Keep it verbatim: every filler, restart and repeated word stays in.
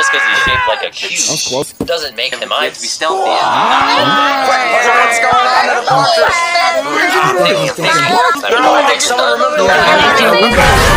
just because he's shaped like a cube That's close. doesn't make him You have ice. to be stealthy. What's going on in the fortress? I think someone removed the